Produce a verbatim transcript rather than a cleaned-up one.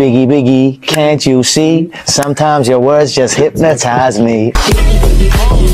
Biggie, Biggie, can't you see? Sometimes your words just hypnotize me.